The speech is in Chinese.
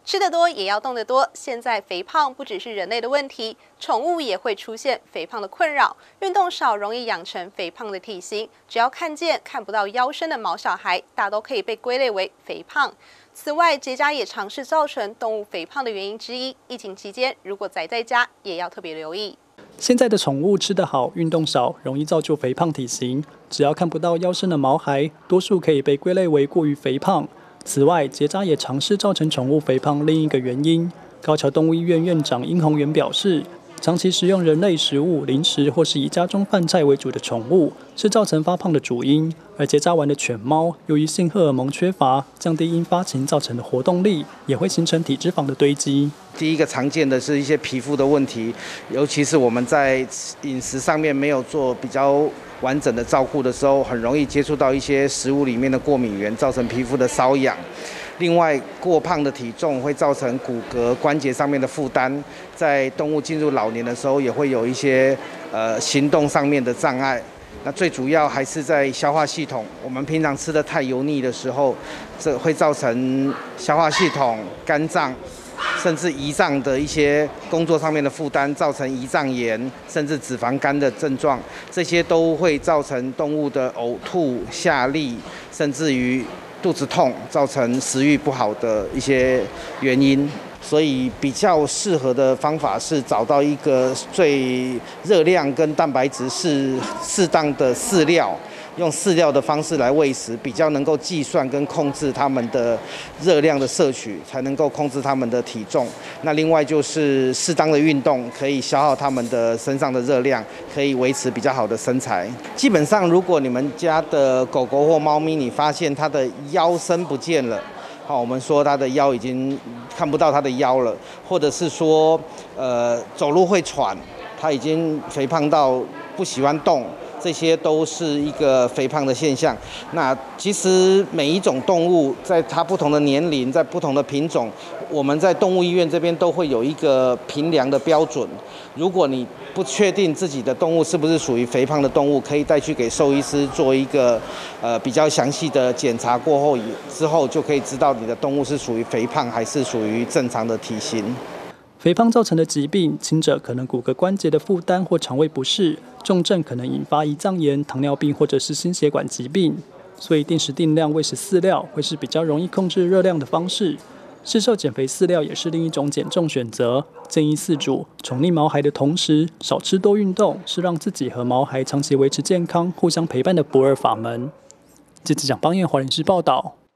吃得多也要动得多。现在肥胖不只是人类的问题，宠物也会出现肥胖的困扰。运动少容易养成肥胖的体型，只要看不到腰身的毛小孩，大都可以被归类为肥胖。此外，结扎也常是造成动物肥胖的原因之一。疫情期间，如果宅在家，也要特别留意。 现在的宠物吃得好，运动少，容易造就肥胖体型。只要看不到腰身的毛孩，多数可以被归类为过于肥胖。此外，结扎也常是造成宠物肥胖另一个原因。高桥动物医院院长殷宏源表示，长期食用人类食物、零食或是以家中饭菜为主的宠物，是造成发胖的主因。而结扎完的犬猫，由于性荷尔蒙缺乏，降低因发情造成的活动力，也会形成体脂肪的堆积。 第一个常见的是一些皮肤的问题，尤其是我们在饮食上面没有做比较完整的照顾的时候，很容易接触到一些食物里面的过敏源，造成皮肤的瘙痒。另外，过胖的体重会造成骨骼关节上面的负担，在动物进入老年的时候，也会有一些行动上面的障碍。那最主要还是在消化系统，我们平常吃的太油腻的时候，这会造成消化系统、肝脏，甚至胰脏的一些工作上面的负担，造成胰脏炎，甚至脂肪肝的症状，这些都会造成动物的呕吐、下痢，甚至于肚子痛，造成食欲不好的一些原因。所以比较适合的方法是找到一个最热量跟蛋白质是适当的饲料，用饲料的方式来喂食，比较能够计算跟控制它们的热量的摄取，才能够控制它们的体重。那另外就是适当的运动，可以消耗它们的身上的热量，可以维持比较好的身材。基本上，如果你们家的狗狗或猫咪，你发现它的腰身不见了，好，我们说它的腰已经看不到它的腰了，或者是说，走路会喘，它已经肥胖到不喜欢动，这些都是一个肥胖的现象。那其实每一种动物在它不同的年龄，在不同的品种，我们在动物医院这边都会有一个评量的标准。如果你不确定自己的动物是不是属于肥胖的动物，可以带去给兽医师做一个比较详细的检查过后之后，就可以知道你的动物是属于肥胖还是属于正常的体型。 肥胖造成的疾病，轻者可能骨骼关节的负担或肠胃不适，重症可能引发胰脏炎、糖尿病或者是心血管疾病。所以定时定量喂食饲料会是比较容易控制热量的方式。市售减肥饲料也是另一种减重选择。建议饲主宠溺毛孩的同时，少吃多运动，是让自己和毛孩长期维持健康、互相陪伴的不二法门。记者蒋邦彦华人士报道。